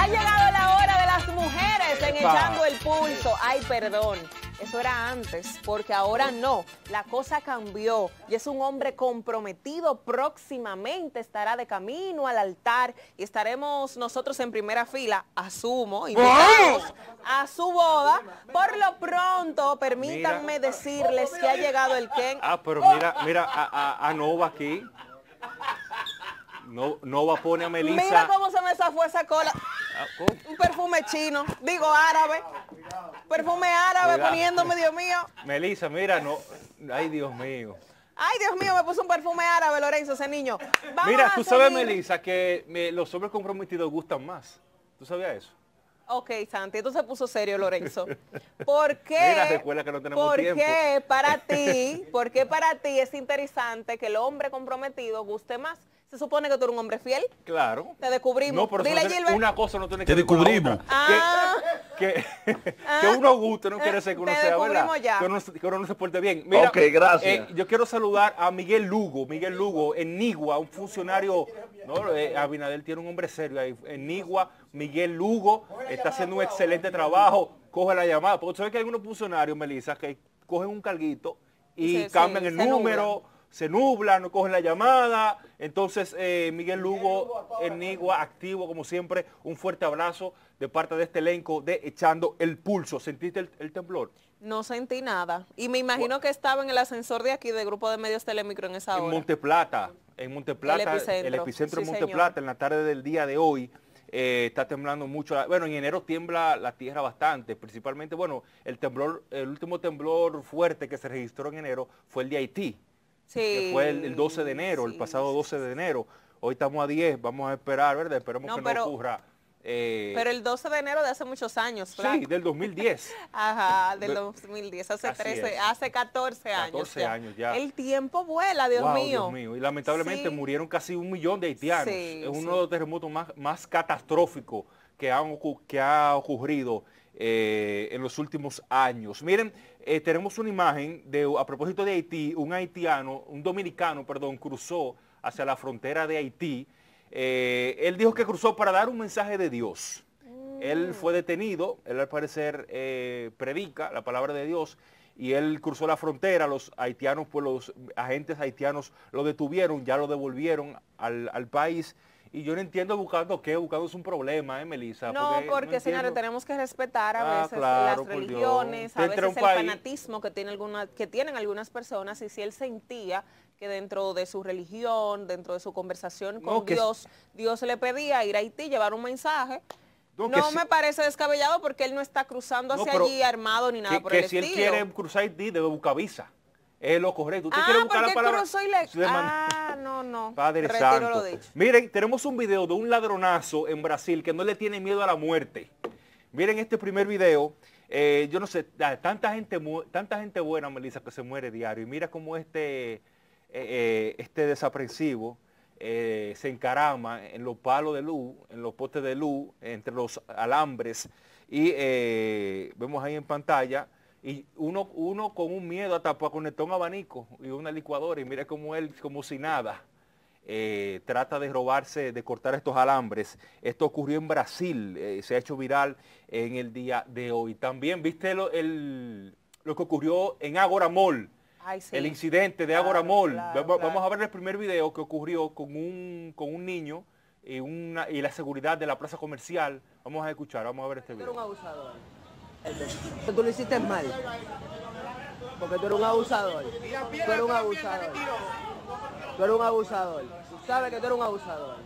Ha llegado la hora de las mujeres en Echando el Pulso. Ay, perdón, eso era antes, porque ahora no. La cosa cambió y es un hombre comprometido. Próximamente estará de camino al altar y estaremos nosotros en primera fila, asumo, invitados a su boda. Por lo pronto, permítanme decirles que ha llegado el Ken. Pero mira a Nova aquí. Nova pone a Melissa. Mira cómo se me zafó esa cola. Un perfume chino, digo árabe. Perfume árabe. Cuidado. Poniéndome, Dios mío. Melissa, mira, no. Ay, Dios mío. Ay, Dios mío, me puso un perfume árabe, Lorenzo, ese niño. Mira, tú sabes, Melissa, que los hombres comprometidos gustan más. ¿Tú sabías eso? Ok, Santi, esto se puso serio, Lorenzo. ¿Por qué? Mira, recuerda que no tenemos tiempo. ¿Por qué para ti es interesante que el hombre comprometido guste más? ¿Se supone que tú eres un hombre fiel? Claro. Te descubrimos. No, pero dile, Gilbert, una cosa no tiene que ver con la otra. Que uno guste, no quiere ser que uno sea, ¿verdad? Que uno no se porte bien. Mira, ok, gracias. Yo quiero saludar a Miguel Lugo en Nigua, un funcionario. No, Abinader tiene un hombre serio ahí. En Nigua, Miguel Lugo está haciendo un excelente trabajo. Coge la llamada. Porque sabes que hay algunos funcionarios, Melissa, que cogen un carguito y cambian el número. Se nubla, no cogen la llamada. Entonces, Miguel Lugo en Nigua, activo como siempre. Un fuerte abrazo de parte de este elenco de Echando el Pulso. ¿Sentiste el temblor? No sentí nada. Y me imagino que estaba en el ascensor de aquí del Grupo de Medios Telemicro en esa hora. En Monteplata, el epicentro en Monteplata, en la tarde del día de hoy. Está temblando mucho. Bueno, en enero tiembla la tierra bastante, principalmente, bueno, el último temblor fuerte que se registró en enero fue el de Haití. Sí, que fue el 12 de enero, el pasado 12 de enero. Hoy estamos a 10, vamos a esperar, ¿verdad? Esperemos que no ocurra. Pero el 12 de enero de hace muchos años, Frank. Sí, del 2010. Ajá, del 2010, hace 14 años. 14 años ya. El tiempo vuela, Dios mío. Dios mío. Y lamentablemente murieron casi 1 millón de haitianos. Es uno de los terremotos más catastróficos que ha ocurrido en los últimos años. Miren, tenemos una imagen a propósito de Haití. Un dominicano, cruzó hacia la frontera de Haití. Él dijo que cruzó para dar un mensaje de Dios. Él fue detenido, él al parecer predica la palabra de Dios y él cruzó la frontera. Los haitianos, pues los agentes haitianos lo detuvieron, ya lo devolvieron al país. Y yo no entiendo buscando es un problema, Melissa. No, porque señores, tenemos que respetar a veces las religiones, a veces el fanatismo que tienen algunas personas, y si él sentía que dentro de su religión, dentro de su conversación con Dios, Dios le pedía ir a Haití, llevar un mensaje. No me parece descabellado porque él no está cruzando hacia allí armado ni nada por el estilo. Que si él quiere cruzar Haití, debe buscar visa. Es lo correcto. ¿Usted quiere buscar la palabra? No. Padre Santo. Miren, tenemos un video de un ladronazo en Brasil que no le tiene miedo a la muerte. Miren este primer video. Yo no sé, tanta gente buena, Melissa, que se muere diario. Y mira cómo este desaprensivo se encarama en los palos de luz, en los postes de luz, entre los alambres. Y vemos ahí en pantalla. Y uno con un miedo hasta para conectar un abanico y una licuadora, y mira cómo él, como si nada, trata de cortar estos alambres. Esto ocurrió en Brasil, se ha hecho viral en el día de hoy. También viste lo que ocurrió en Agora Mall, el incidente de Agora Mall. Vamos a ver el primer video que ocurrió con un niño y la seguridad de la plaza comercial. Vamos a escuchar, vamos a ver este video. Era un abusador. Tú lo hiciste mal, porque tú eres un abusador. Tú eres un abusador. Tú eres un abusador. Tú sabes que tú eres un abusador.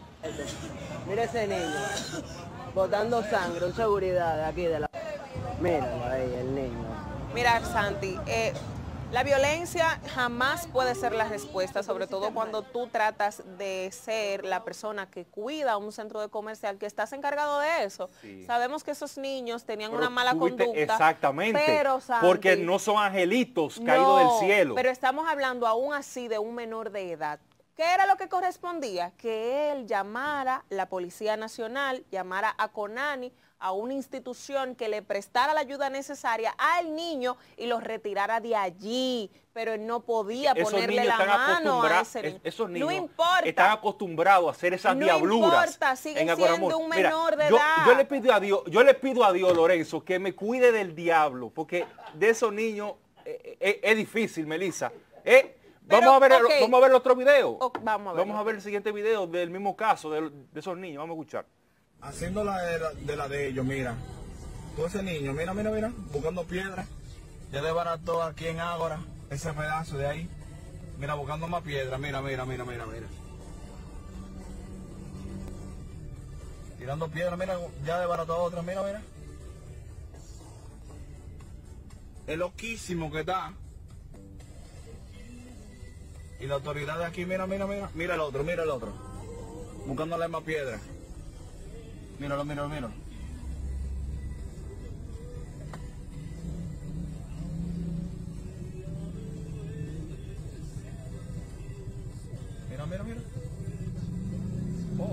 Mira ese niño, botando sangre, en seguridad de aquí de la... Míralo ahí, el niño. Mira, Santi, la violencia jamás puede ser la respuesta, sobre todo cuando tú tratas de ser la persona que cuida un centro de comercial, que estás encargado de eso. Sí. Sabemos que esos niños tenían una mala conducta. Exactamente, pero, Santi, porque no son angelitos caídos del cielo. Pero estamos hablando aún así de un menor de edad. ¿Qué era lo que correspondía? Que él llamara la Policía Nacional, llamara a Conani, a una institución que le prestara la ayuda necesaria al niño y lo retirara de allí, pero él no podía ponerle la mano a ese niño. Esos niños no importa. Están acostumbrados a hacer esas diabluras. No importa, sigue siendo un menor de edad. Yo le pido a Dios, Lorenzo, que me cuide del diablo, porque de esos niños es difícil, Melissa. Vamos a ver el otro video. Vamos a ver el siguiente video del mismo caso de esos niños. Vamos a escuchar. Haciendo de ellos, mira. Todo ese niño, mira, buscando piedras. Ya desbarató aquí en Ágora ese pedazo de ahí. Mira, buscando más piedras. Mira. Tirando piedras, mira, ya desbarató otra, mira. Es loquísimo que está. Y la autoridad de aquí, mira el otro. Buscándole más piedras. Míralo. Mira. Oh.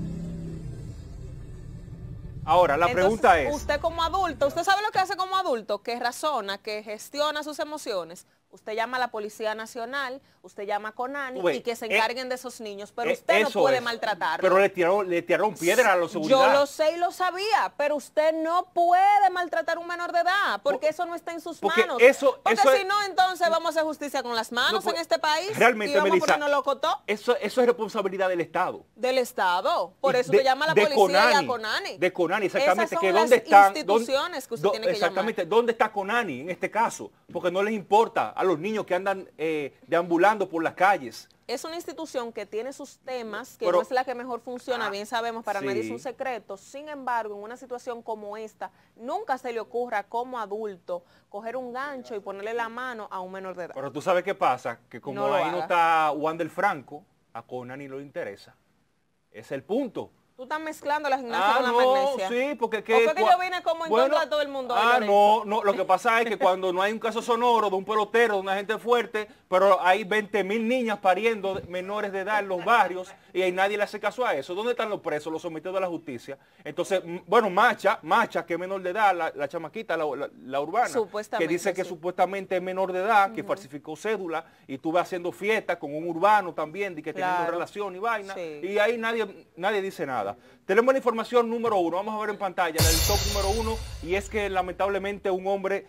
Ahora, la pregunta es... Usted como adulto, ¿usted sabe lo que hace como adulto? Que razona, que gestiona sus emociones. Usted llama a la Policía Nacional, usted llama a Conani y que se encarguen de esos niños, pero usted no puede maltratarlos. Pero le tiraron piedra a la seguridad. Yo lo sé y lo sabía, pero usted no puede maltratar a un menor de edad, porque eso no está en sus manos. Porque si no, entonces vamos a hacer justicia con las manos en este país. Realmente, y vamos Melissa, a ponernos locotó. Eso es responsabilidad del Estado. Del Estado. Por eso te llama a la policía y a Conani. De Conani, exactamente. Esas Que son dónde las están, instituciones que usted tiene que exactamente, llamar. ¿dónde está Conani en este caso? Porque no les importa a los niños que andan deambulando por las calles. Es una institución que tiene sus temas, que no es la que mejor funciona, bien sabemos, para nadie es un secreto. Sin embargo, en una situación como esta, nunca se le ocurra como adulto coger un gancho y ponerle la mano a un menor de edad. Pero tú sabes qué pasa, que como ahí no está Wander Franco, a Conani no le interesa. Ese es el punto. Tú estás mezclando la gimnasia con la magnesia. Sí, porque ¿O fue que yo vine como en contra de todo el mundo? No, lo que pasa es que cuando no hay un caso sonoro de un pelotero, de una gente fuerte, pero hay 20.000 niñas pariendo menores de edad en los barrios y ahí nadie le hace caso a eso. ¿Dónde están los presos, los sometidos a la justicia? Entonces, bueno, Macha, que es menor de edad, la chamaquita, la urbana, que dice que supuestamente es menor de edad, que falsificó cédula y estuve haciendo fiesta con un urbano también, de que teniendo relación y vaina, y ahí nadie dice nada. Tenemos la información número 1, vamos a ver en pantalla, el top número 1, y es que lamentablemente un hombre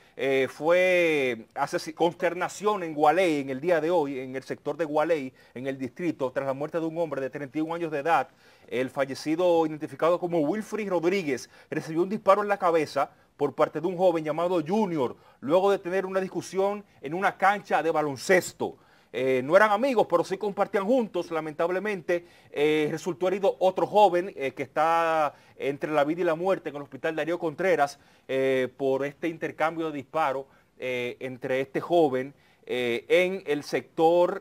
consternación en Gualey en el día de hoy, en el sector de Gualey, en el distrito, tras la muerte de un hombre de 31 años de edad. El fallecido, identificado como Wilfrid Rodríguez, recibió un disparo en la cabeza por parte de un joven llamado Junior, luego de tener una discusión en una cancha de baloncesto. No eran amigos, pero sí compartían juntos. Lamentablemente resultó herido otro joven que está entre la vida y la muerte en el hospital Darío Contreras por este intercambio de disparos entre este joven en el sector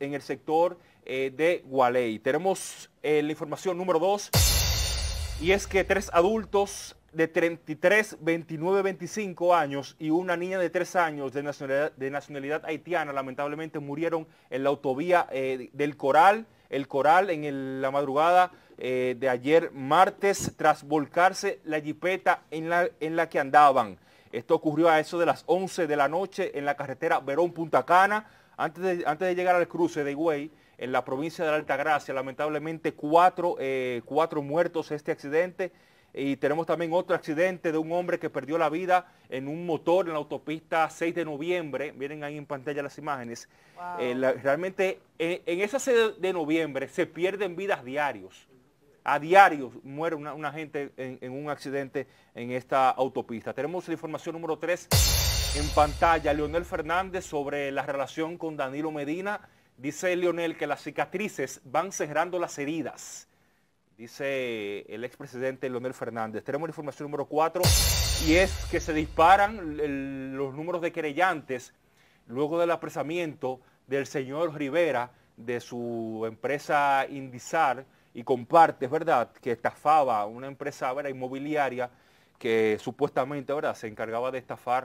de Gualey. Tenemos la información número 2, y es que 3 adultos de 33, 29, 25 años y una niña de 3 años de nacionalidad haitiana lamentablemente murieron en la autovía del Coral, en la madrugada de ayer martes, tras volcarse la jipeta en la que andaban. Esto ocurrió a eso de las 11 de la noche en la carretera Verón-Punta Cana, antes de llegar al cruce de Higüey, en la provincia de la Altagracia. Lamentablemente 4 muertos este accidente. Y tenemos también otro accidente de un hombre que perdió la vida en un motor en la autopista 6 de noviembre. Miren ahí en pantalla las imágenes. Wow. Realmente en esa 6 de noviembre se pierden vidas diarios. A diario muere una gente en un accidente en esta autopista. Tenemos la información número 3 en pantalla. Leonel Fernández sobre la relación con Danilo Medina. Dice Leonel que las cicatrices van cerrando las heridas. Dice el expresidente Leonel Fernández. Tenemos la información número 4, y es que se disparan los números de querellantes luego del apresamiento del señor Rivera de su empresa Indizar y Comparte, ¿verdad?, que estafaba una empresa inmobiliaria que supuestamente se encargaba de estafar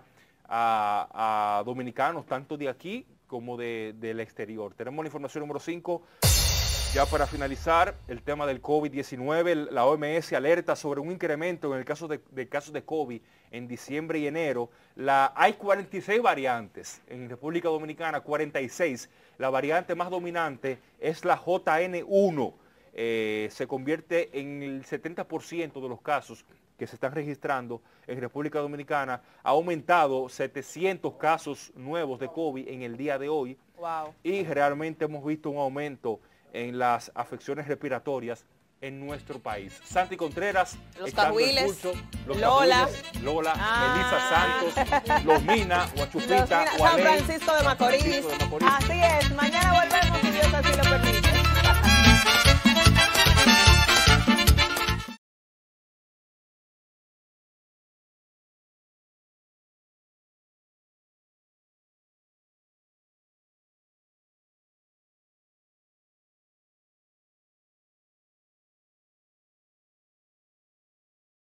a dominicanos, tanto de aquí como del exterior. Tenemos la información número 5. Ya para finalizar, el tema del COVID-19, la OMS alerta sobre un incremento en el caso de casos de COVID en diciembre y enero. Hay 46 variantes en República Dominicana, 46. La variante más dominante es la JN1. Se convierte en el 70% de los casos que se están registrando en República Dominicana. Ha aumentado 700 casos nuevos de COVID en el día de hoy. Wow. Y realmente hemos visto un aumento en las afecciones respiratorias en nuestro país. Santi Contreras, los Echando el Cajuiles, Pulso, los Lola, Cajuiles, Lola, Melissa Santos, los Mina, Guachupita, San Francisco de Macorís. San Francisco de Macorís. Así es, mañana vuelve.